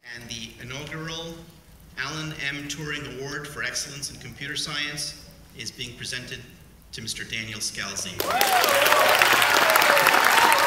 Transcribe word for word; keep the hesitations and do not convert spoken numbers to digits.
And the inaugural Alan M. Turing Award for Excellence in Computer Science is being presented to Mister Daniel Scalzi.